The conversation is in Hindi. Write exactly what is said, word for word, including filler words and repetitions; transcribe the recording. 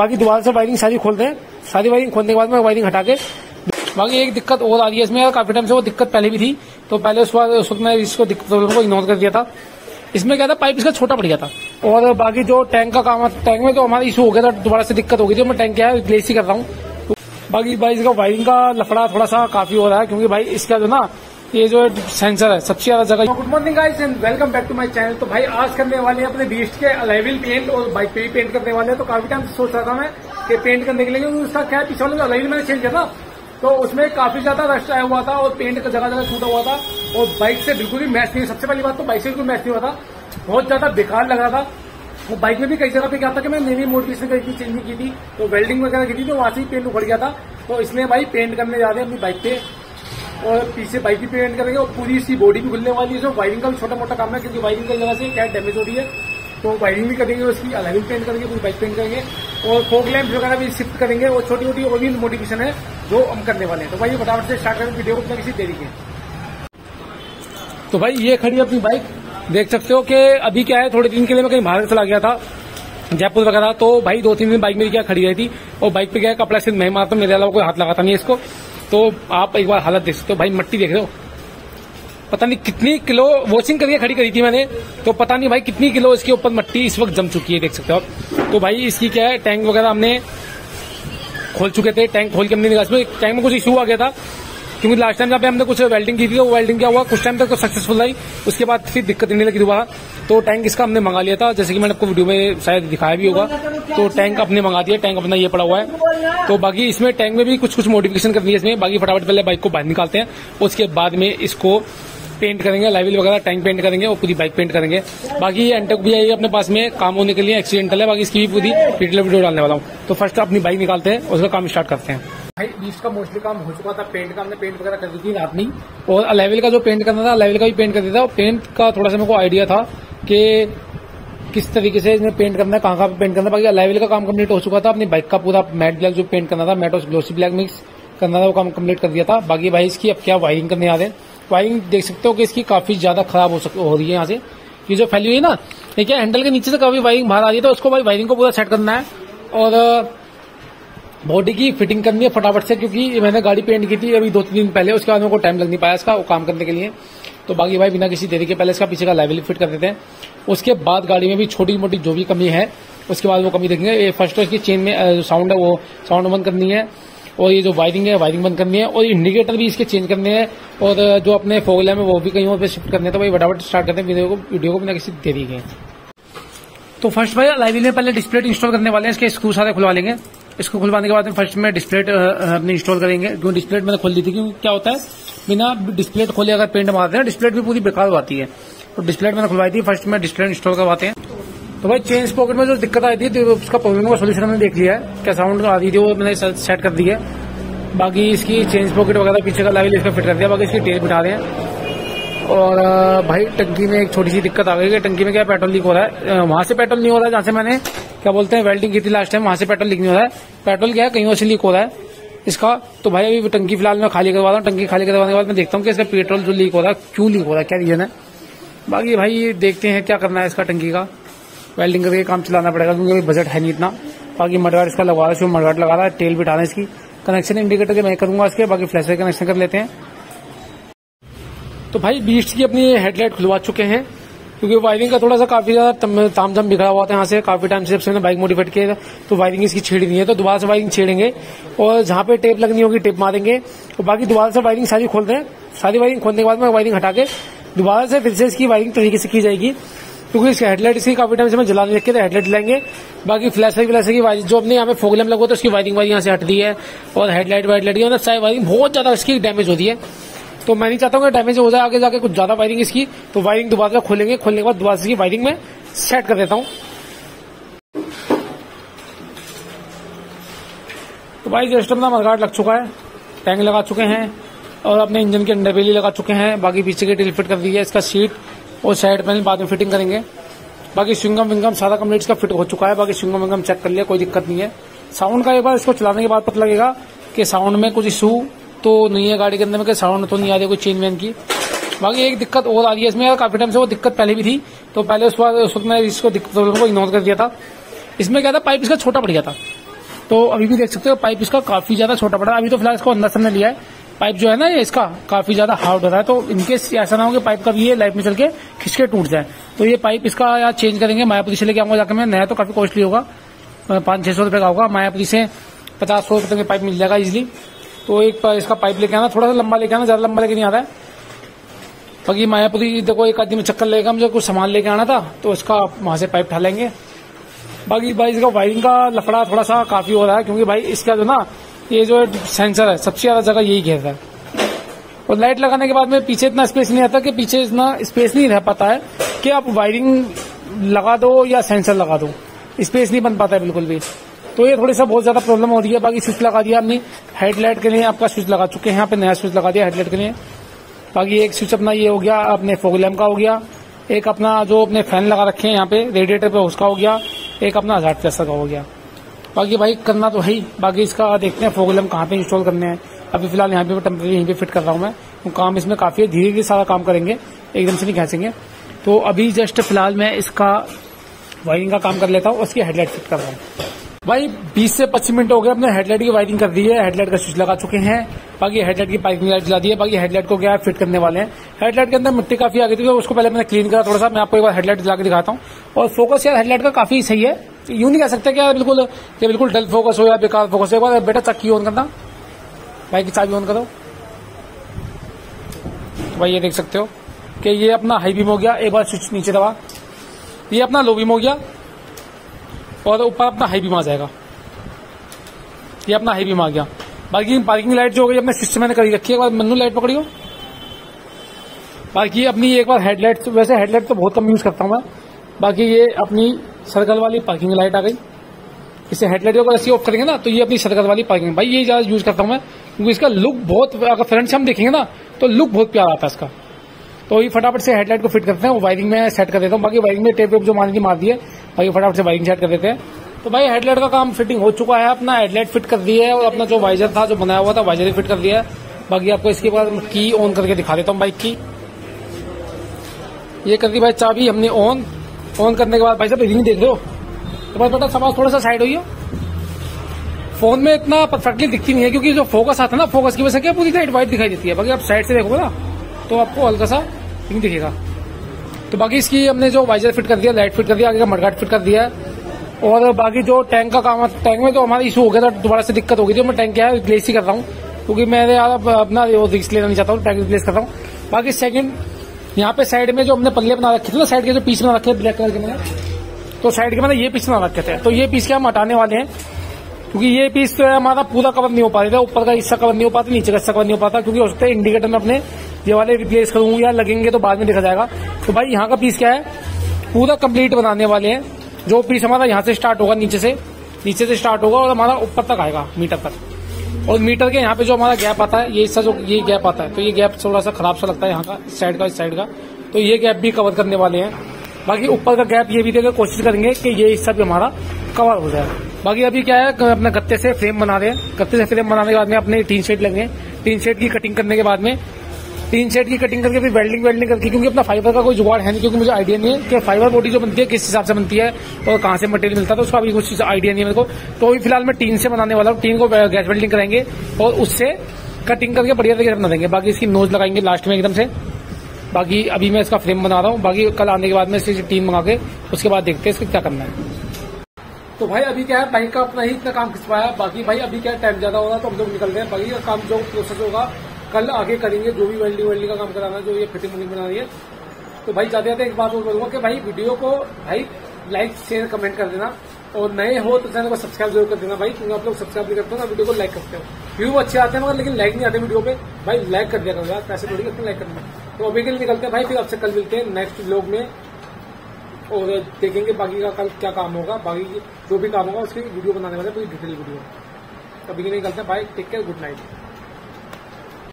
बाकी दोबारा से वायरिंग सारी खोलते हैं। सारी वायरिंग खोलने के बाद में वायरिंग हटा के, बाकी एक दिक्कत और आ रही है इसमें, काफी टाइम से वो दिक्कत पहले भी थी, तो पहले उस उस वक्त मैं इसको प्रॉब्लम को इग्नोर कर दिया था। इसमें क्या था, पाइप इसका छोटा पड़ गया था। और बाकी जो टैंक का काम, टैंक में तो हमारा इशू हो गया था, दोबारा से दिक्कत हो गई थी। मैं टैंक क्या है रिप्लेस ही कर रहा हूँ। बाकी भाई इसका वायरिंग का लफड़ा थोड़ा सा काफी हो रहा है, क्योंकि भाई इसका जो ना ये जो सेंसर है सबसे ज्यादा जगह। Good morning guys and welcome back to my channel. तो भाई आज करने वाले हैं अपने बीस्ट के अलाइविल पेंट, और बाइक पे भी पेंट करने वाले हैं। तो काफी टाइम से सोच रहा था मैं कि पेंट करने के लिए, क्योंकि उसका क्या पीछे वाले अलाइविल मैंने चेंज किया था, तो उसमें काफी ज्यादा रस्ट आया हुआ था और पेंट का जगह जगह छूटा हुआ था, और बाइक से बिल्कुल भी मैच नहीं। सबसे पहली बात तो बाइक से बिल्कुल मैच नहीं हुआ था, बहुत ज्यादा बेकार लग रहा था। वो बाइक में भी कई जगह पे क्या था कि मैं नई नई मोडिफिकेशन कहीं चेंज नहीं की थी, तो वेल्डिंग वगैरह की थी, तो वहां से ही पेंट उखड़ गया था। तो इसलिए भाई पेंट करने जा रहे हैं अपनी बाइक पे, और पीछे बाइक भी पेंट करेंगे, और पूरी इसकी बॉडी भी खुलने वाली है। वायरिंग का भी छोटा मोटा काम है, क्योंकि वायरिंग की जगह से क्या डैमेज हो रही है, तो वायरिंग भी करेंगे, उसकी अलाइविल पेंट करेंगे, पूरी बाइक पेंट करेंगे, और फॉग लैंप वगैरह भी शिफ्ट करेंगे, और छोटी छोटी और भी मोडिफिकेशन है जो हम करने वाले हैं। तो भाई फटाफट से स्टार्ट करें वीडियो को बिना किसी देरी के। तो भाई ये खड़ी अपनी बाइक, देख सकते हो कि अभी क्या है, थोड़े दिन के लिए मैं कहीं बाहर चला गया था, जयपुर वगैरह, तो भाई दो तीन दिन बाइक मेरी क्या खड़ी रही थी, और बाइक पे क्या है कपड़ा सिर्फ मैं मारता, मेरे अलावा कोई हाथ लगाता नहीं है इसको। तो आप एक बार हालत देख सकते हो, भाई मट्टी देख रहे हो, पता नहीं कितनी किलो वॉशिंग करके खड़ी करी थी मैंने, तो पता नहीं भाई कितनी किलो इसके ऊपर मट्टी इस वक्त जम चुकी है, देख सकते हो आप। तो भाई इसकी क्या है, टैंक वगैरह हमने खोल चुके थे, टैंक खोल के हमने निकाला, इसमें टैंक में कुछ इशू आ गया था, क्योंकि लास्ट टाइम जहाँ पे हमने कुछ वेल्डिंग की थी, वो वेल्डिंग क्या हुआ, कुछ टाइम तक तो सक्सेसफुल रही, उसके बाद फिर दिक्कत नहीं लगी दोबारा। तो टैंक इसका हमने मंगा लिया था, जैसे कि मैंने आपको वीडियो में शायद दिखाया भी होगा। तो टैंक अपने मंगा दिया, टैंक अपना ये पड़ा हुआ है। तो बाकी इसमें टैंक में भी कुछ कुछ मॉडिफिकेशन करनी है इसमें। बाकी फटाफट पहले बाइक को बाहर निकालते हैं, उसके बाद में इसको पेंट करेंगे, लाइविल वगैरह टैंक पेंट करेंगे, और पूरी बाइक पेंट करेंगे। बाकी एंटेक भी आई अपने पास में काम होने के लिए, एक्सीडेंटल है, बाकी इसकी भी पूरी डिटेल वीडियो डालने वाला हूँ। तो फर्स्ट अपनी बाइक निकालते हैं, उसका काम स्टार्ट करते हैं। भाई बीस का मोस्टली काम हो चुका था, पेंट का हमने पेंट वगैरह कर दी थी रात में, और अलाइविल का जो पेंट करना था अलाइविल का भी पेंट कर दिया था। और पेंट का थोड़ा सा मेरे को आइडिया था कि किस तरीके से इसमें पेंट करना है, कहाँ कहाँ पे पेंट करना है। बाकी अलाइविल का काम कंप्लीट हो चुका था, अपनी बाइक का पूरा मैट ब्लैक जो पेंट करना था, मैट और ग्लोसी ब्लैक मिक्स करना था, वो काम कंप्लीट कर दिया था। बाकी भाई इसकी अब क्या वायरिंग करने आ रहे हैं। वायरिंग देख सकते हो कि इसकी काफी ज्यादा खराब हो, हो रही है यहाँ से, ये जो फैली हुई है ना, ये क्या हैंडल के नीचे से काफी वायरिंग बाहर आ रही है, तो उसको भाई वायरिंग को पूरा सेट करना है, और बॉडी की फिटिंग करनी है फटाफट से, क्योंकि मैंने गाड़ी पेंट की थी अभी दो तीन दिन पहले, उसके बाद मेरे को टाइम लग नहीं पाया इसका वो काम करने के लिए। तो बाकी भाई बिना किसी देरी के पहले इसका पीछे का लाइविल फिट कर देते हैं, उसके बाद गाड़ी में भी छोटी मोटी जो भी कमी है उसके बाद वो कमी देखेंगे। ये फर्स्ट तो इसकी चेन में साउंड है, वो साउंड बंद करनी है, और ये जो वायरिंग है वायरिंग बंद करनी है, और इंडिकेटर भी इसके चेंज करने हैं, और जो अपने फोग लैम्प है वो भी कहीं और पे शिफ्ट करने हैं। तो भाई फटाफट स्टार्ट करते हैं वीडियो को वीडियो को बिना किसी देरी के। तो फर्स्ट भाई लाइविल में पहले डिस्प्ले इंस्टॉल करने वाले हैं, इसके स्क्रू सारे खुलवा लेंगे। इसको खुलवाने के बाद में फर्स्ट में डिस्प्ले अपने इंस्टॉल करेंगे, क्योंकि डिस्प्ले मैंने खोल दी थी, क्योंकि क्या होता है बिना डिस्प्ले खोले अगर पेंट मारते हैं डिस्प्ले भी पूरी बेकार हो जाती है। तो डिस्प्ले मैंने खुलवाई थी, फर्स्ट में डिस्प्ले इंस्टॉल करवाते हैं। तो भाई चेंज पॉकेट में जो दिक्कत आई थी, तो उसका प्रॉब्लम का सोल्यूशन हमने देख लिया है, क्या साउंड आ रही थी वो मैंने सेट कर दी है। बाकी इसकी चेंज पॉकेट वगैरह पीछे का लाइविल इसका फिट कर दिया, बाकी इसकी टेल बिठा रहे हैं। और भाई टंकी में एक छोटी सी दिक्कत आ गई है, टंकी में क्या पेट्रोल लीक हो रहा है, वहां से पेट्रोल नहीं हो रहा है जहां से मैंने क्या बोलते हैं वेल्डिंग की थी लास्ट टाइम, वहां से पेट्रोल लीक नहीं हो रहा है, पेट्रोल क्या है कहीं और से लीक हो रहा है इसका। तो भाई अभी टंकी फिलहाल मैं खाली करवा रहा हूँ, टंकी खाली करवाने के बाद मैं देखता हूँ कि इसका पेट्रोल जो लीक हो रहा है क्यों लीक हो रहा है, क्या रीजन है। बाकी भाई देखते हैं क्या करना है इसका, टंकी का वेल्डिंग करके काम चलाना पड़ेगा, क्योंकि बजट है नहीं इतना। बाकी मडगार्ड इसका लगवा रहा है, मडगार्ड लगा रहा है, टेल बिठा रहा है, इसकी कनेक्शन इंडिकेटर के मैं करूंगा इसके, बाकी फ्लैश लाइट कनेक्शन कर लेते हैं। तो भाई बीस्ट की अपनी हेडलाइट खुलवा चुके हैं, क्योंकि वायरिंग का थोड़ा सा काफी ज्यादा तामझाम बिखरा हुआ था यहाँ से काफी टाइम से, जब से मैंने बाइक मॉडिफाइड किया तो वायरिंग इसकी छेड़ी नहीं है, तो दोबारा से वायरिंग छेड़ेंगे, और जहाँ पे टेप लगनी होगी टेप मारेंगे। तो बाकी दोबारा से वायरिंग सारी खोलते हैं, सारी वायरिंग खोलने के बाद में वायरिंग हटा के दोबारा से फिर से इसकी वायरिंग तरीके से की जाएगी, क्योंकि इसकी हेडलाइट इसकी काफी टाइम से मैं जलाने रखे थे, हेडलाइट जलाएंगे। बाकी फ्लैश लाइट फ्लैश की वायरिंग जो अपने यहाँ पे फोग लैम्प लगा तो उसकी वायरिंग वायरिंग यहाँ से हटती है, और हेडलाइट वाइडलाइट की सारी वायरिंग बहुत ज्यादा इसकी डैमेज होती है। तो मैं नहीं चाहता हूँ कि डैमेज हो जाए आगे जाके कुछ ज्यादा वायरिंग इसकी, तो वायरिंग दोबारा खोलेंगे, खोलने के बाद दोबारा से वायरिंग में सेट कर देता हूँ। तो भाई जस्ट अपना मडगार्ड लग चुका है, टैंक लगा चुके हैं, और अपने इंजन के अंडरबेली लगा चुके हैं। बाकी पीछे की टेल फिट कर दी है, इसका सीट और साइड पैनल बाद में फिटिंग करेंगे। बाकी स्विंगम विंगम सारा कंप्लीट इसका फिट हो चुका है, बाकी स्विंगम विंगम चेक कर लिया, कोई दिक्कत नहीं है। साउंड का एक बार इसको चलाने के बाद पता लगेगा कि साउंड में कुछ इशू तो नहीं है गाड़ी के अंदर में, कि साउंड तो नहीं आ रही कोई चेन वैन की। बाकी एक दिक्कत और आ रही है इसमें, काफी टाइम से वो दिक्कत पहले भी थी, तो पहले उस बार उस वक्त मैं इसको प्रॉब्लम को इग्नोर कर दिया था। इसमें क्या था, पाइप इसका छोटा पड़ गया था, तो अभी भी देख सकते हो पाइप इसका काफी ज्यादा छोटा पड़ा है। अभी तो फिलहाल इसको अंदर से हमने लिया है, पाइप जो है ना ये इसका काफी ज्यादा हार्ड हो रहा है, तो इनकेस ऐसा ना हो कि पाइप का भी ये लाइफ में चल के खिंचके टूट जाए, तो ये पाइप इसका यार चेंज करेंगे। मायापुरी से लेके आऊंगा जाकर मैं, नया तो काफी कॉस्टली होगा, पाँच छह सौ रुपए का होगा। मायापुरी से पचास सौ रुपए का पाइप मिल जाएगा इजिली। तो एक इसका पाइप लेके आना, थोड़ा सा लंबा लेके आना, ज्यादा लंबा लेके नहीं आ रहा है। बाकी मायापुरी देखो एक आदमी में चक्कर लेगा, मुझे कुछ सामान लेके आना था तो इसका वहां से पाइप ढालेंगे। बाकी भाई इसका वायरिंग का लफड़ा थोड़ा सा काफी हो रहा है, क्योंकि भाई इसका जो ना ये जो सेंसर है सबसे ज्यादा जगह यही घेर रहा है, और लाइट लगाने के बाद में पीछे इतना स्पेस नहीं आता कि पीछे इतना स्पेस नहीं रह पाता है कि आप वायरिंग लगा दो या सेंसर लगा दो, स्पेस नहीं बन पाता है बिल्कुल भी। तो ये थोड़ी सा बहुत ज्यादा प्रॉब्लम हो रही है। बाकी स्विच लगा दिया अपनी हेडलाइट के लिए, आपका स्विच लगा चुके हैं यहाँ पे, नया स्विच लगा दिया हेडलाइट के लिए। बाकी एक स्विच अपना ये हो गया अपने फॉग लैम्प का हो गया, एक अपना जो अपने फैन लगा रखे हैं यहाँ पे रेडिएटर पे उसका हो गया, एक अपना हजार प्लस का हो गया। बाकी भाई करना तो है ही, बाकी इसका देखते हैं फॉग लैम्प कहाँ पे इंस्टॉल करने हैं। अभी फिलहाल यहाँ पे टेम्परेरी यहीं पे फिट कर रहा हूँ मैं, तो काम इसमें काफी है, धीरे धीरे सारा काम करेंगे, एकदम से नहीं खींचेंगे। तो अभी जस्ट फिलहाल मैं इसका वायरिंग का काम कर लेता हूँ, उसकी हेडलाइट फिट कर रहा हूँ। भाई बीस से पच्चीस मिनट हो गए, अपने हेडलाइट की वायरिंग कर दी है, हेडलाइट का स्विच लगा चुके हैं। बाकी हेडलाइट की पाइपिंग लाइट जला दी है। बाकी हेडलाइट को क्या फिट करने वाले हैं। हेडलाइट के अंदर मिट्टी काफी आ गई थी, तो उसको पहले मैंने क्लीन करा थोड़ा सा। मैं आपको एक बार हेडलाइट जला के दिखाता हूँ। और फोकस यार हेडलाइट का काफी सही है, यूं नहीं कह सकते कि यार बिल्कुल कि बिल्कुल डल फोकस हो या बेकार फोकस हो। एक बार बेटा चक्की ऑन करना, बाइक की चाबी ऑन करो। भाई ये देख सकते हो कि ये अपना हाई बीम हो गया, एक बार स्विच नीचे दबा, ये अपना लो बीम हो गया और ऊपर अपना हाई बीम आ जाएगा, ये अपना हाई बीम आ गया। बाकी पार्किंग लाइट जो हो गई अपने सिस्टम में करी रखी है, एक बार मन्नू लाइट पकड़ियो। बाकी अपनी एक बार हेडलाइट, वैसे हेडलाइट तो बहुत कम यूज करता हूं मैं। बाकी ये अपनी सर्कल वाली पार्किंग लाइट आ गई, इसे हेडलाइट को ऐसे ऑफ करेंगे ना तो ये अपनी सर्कल वाली पार्किंग, भाई ये ज्यादा यूज करता हूं मैं, क्योंकि इसका लुक बहुत, अगर फ्रंट से हम देखेंगे ना तो लुक बहुत प्यारा आता है इसका। तो ये फटाफट से हेडलाइट को फिट करते हैं, वायरिंग में सेट कर देता हूँ। बाकी वायरिंग में टेप वेप जो मारनी मार दी है, बाकी फटाफट से वायरिंग सेट कर देते हैं। तो भाई हेडलाइट का काम फिटिंग हो चुका है, अपना हेडलाइट फिट कर दी है और अपना जो वाइजर था जो बनाया हुआ था वाइजर भी फिट कर दिया है। बाकी आपको इसके बाद की ऑन करके दिखा देता हूँ बाइक की। ये कर दी भाई चाबी हमने ऑन, ऑन करने के बाद भाई साहब रीडिंग देख रहे हो, तो बस बेटा समाज थोड़ा सा साइड होइए। फोन में इतना परफेक्टली दिखती नहीं है, क्योंकि जो फोकस आता है ना, फोकस की वजह से क्या पूरी लाइट व्हाइट दिखाई देती है। बाकी आप साइड से देखोगे ना तो आपको हल्का सा नहीं दिखेगा। तो बाकी इसकी हमने जो वाइजर फिट कर दिया, लाइट फिट कर दिया, आगे का मडगार्ड फिट कर दिया है। और बाकी जो टैंक का काम है, टैंक में तो हमारा इशू हो गया था, दोबारा से दिक्कत हो गई थी, मैं टैंक क्या है रिप्लेस ही कर रहा हूँ, क्योंकि मैं यार अपना रिस्क लेना नहीं चाहता हूँ, टैंक रिप्लेस कर रहा हूँ। बाकी सेकंड यहाँ पे साइड में जो हमने पल्ले बना रखे थे ना, साइड के जो पीस बना रखे ब्लैक कलर के मैंने, तो साइड के मैंने ये पीस बना रखे थे, तो ये पीस के हम हटाने वाले हैं, क्योंकि ये पीस तो हमारा पूरा कवर नहीं हो पा रहा था, ऊपर का हिस्सा कवर नहीं हो पाता, नीचे का हिस्सा कवर नहीं हो पाता, क्योंकि हो सकता है इंडिकेटर में अपने ये वाले रिप्लेस करूँ या लगेंगे तो बाद में देखा जाएगा। तो भाई यहाँ का पीस क्या है, पूरा कंप्लीट बनाने वाले हैं। जो पीस हमारा यहाँ से स्टार्ट होगा, नीचे से नीचे से स्टार्ट होगा और हमारा ऊपर तक आएगा मीटर तक। और मीटर के यहाँ पे जो हमारा गैप आता है, ये हिस्सा जो ये गैप आता है, तो ये गैप थोड़ा सा खराब सा लगता है यहाँ का, इस साइड का इस साइड का, तो ये गैप भी कवर करने वाले हैं। बाकी ऊपर का गैप ये भी देकर कोशिश करेंगे कि ये हिस्सा भी हमारा कवर हो जाए। बाकी अभी क्या है, अपने गत्ते से फ्रेम बना रहे हैं, गत्ते से फ्रेम बनाने के बाद में अपने टीन शेड लगेंगे, टीन शेड की कटिंग करने के बाद में टीन शेड की कटिंग करके फिर वेल्डिंग वेल्डिंग करके, क्योंकि अपना फाइबर का कोई जुगाड़ है नहीं, क्योंकि मुझे आइडिया नहीं है कि फाइबर बॉडी जो बनती है किस हिसाब से बनती है और कहाँ से मटेरियल मिलता है, तो उसका अभी कुछ आइडिया नहीं है मेरे को। तो अभी फिलहाल मैं टीन से बनाने वाला हूँ, टीन को गैस वेल्डिंग कराएंगे और उससे कटिंग करके बढ़िया तरीके से बना देंगे। बाकी इसकी नोज लगाएंगे लास्ट में एकदम से। बाकी अभी मैं इसका फ्रेम बना रहा हूँ, बाकी कल आने के बाद में इसकी टीन मंगा के उसके बाद देखते हैं इसका क्या करना है। तो भाई अभी क्या है, बाइक का अपना ही इतना काम खिंचवाया, बाकी भाई अभी क्या टाइम ज्यादा होगा तो हम लोग निकलते हैं। बाकी का काम जो प्रोसेस होगा कल आगे करेंगे, जो भी वेल्डिंग वेल्डिंग का काम कराना है, जो ये फिटिंग विटिंग बना रही है। तो भाई जाते जाते एक बात और बोलूंगा कि भाई वीडियो को भाई लाइक शेयर कमेंट कर देना, और नए हो तो चैनल को सब्सक्राइब जरूर कर देना भाई, क्योंकि आप लोग सब्सक्राइब नहीं करते हो ना, वीडियो को लाइक करते हो। व्यू अच्छे आते हैं मगर लेकिन लाइक नहीं आते वीडियो पे, भाई लाइक कर दिया करो यार, पैसे थोड़ी अपने लाइक करना। तो अभी के लिए निकलते हैं भाई, फिर आपसे कल मिलते हैं नेक्स्ट व्लॉग में और देखेंगे बाकी का कल क्या काम होगा, बाकी जो भी काम होगा उसकी वीडियो बनाने वाले पूरी डिटेल वीडियो। अभी के लिए निकलते हैं, bye, take care, good night.